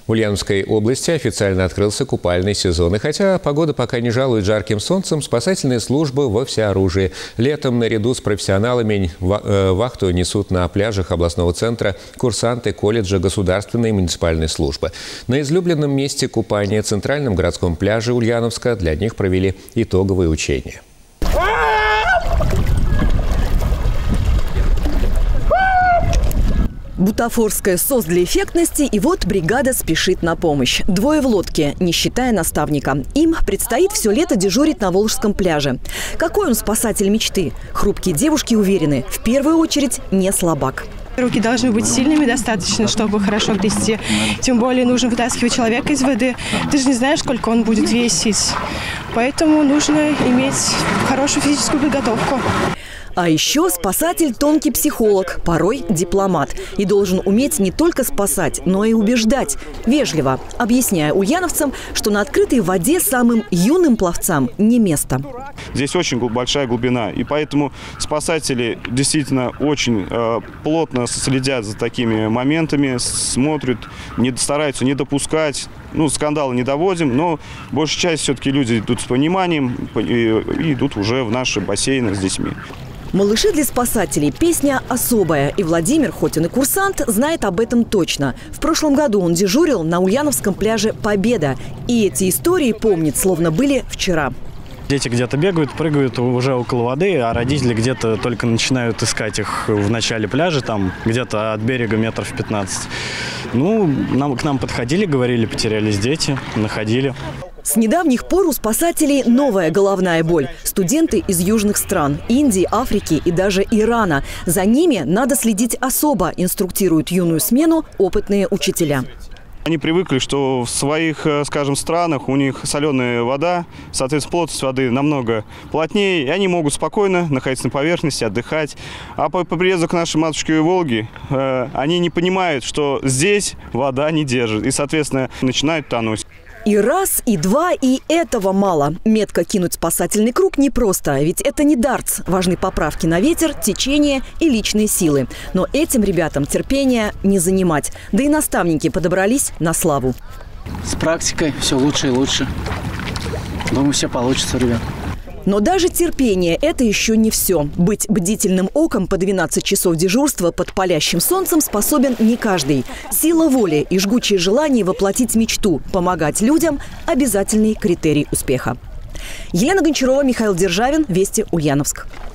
В Ульяновской области официально открылся купальный сезон. И хотя погода пока не жалует жарким солнцем, спасательные службы во всеоружии. Летом наряду с профессионалами вахту несут на пляжах областного центра курсанты колледжа государственной и муниципальной службы. На излюбленном месте купания центральном городском пляже Ульяновска для них провели итоговые учения. Бутафорская СОС для эффектности, и вот бригада спешит на помощь. Двое в лодке, не считая наставника. Им предстоит все лето дежурить на Волжском пляже. Какой он спасатель мечты? Хрупкие девушки уверены, в первую очередь не слабак. Руки должны быть сильными достаточно, чтобы хорошо грести. Тем более нужно вытаскивать человека из воды. Ты же не знаешь, сколько он будет весить. Поэтому нужно иметь хорошую физическую подготовку. А еще спасатель – тонкий психолог, порой дипломат. И должен уметь не только спасать, но и убеждать. Вежливо, объясняя ульяновцам, что на открытой воде самым юным пловцам не место. Здесь очень большая глубина, и поэтому спасатели действительно очень плотно следят за такими моментами, смотрят, стараются не допускать. Скандалы не доводим, но большая часть все-таки люди идут с пониманием и идут уже в наши бассейны с детьми. «Малыши для спасателей» – песня особая. И Владимир, хоть он и курсант, знает об этом точно. В прошлом году он дежурил на ульяновском пляже «Победа». И эти истории помнит, словно были вчера. Дети где-то бегают, прыгают уже около воды, а родители где-то только начинают искать их в начале пляжа, там где-то от берега метров 15. К нам подходили, говорили, потерялись дети, находили. С недавних пор у спасателей новая головная боль. Студенты из южных стран – Индии, Африки и даже Ирана. За ними надо следить особо, инструктируют юную смену опытные учителя. Они привыкли, что в своих, скажем, странах у них соленая вода, соответственно, плотность воды намного плотнее, и они могут спокойно находиться на поверхности, отдыхать. А по приезду к нашей матушке Волге они не понимают, что здесь вода не держит, и, соответственно, начинают тонуть. И раз, и два, и этого мало. Метко кинуть спасательный круг непросто, ведь это не дартс. Важны поправки на ветер, течение и личные силы. Но этим ребятам терпения не занимать. Да и наставники подобрались на славу. С практикой все лучше и лучше. Думаю, все получится, ребят. Но даже терпение – это еще не все. Быть бдительным оком по 12 часов дежурства под палящим солнцем способен не каждый. Сила воли и жгучее желание воплотить мечту, помогать людям – обязательный критерий успеха. Елена Гончарова, Михаил Державин, Вести, Ульяновск.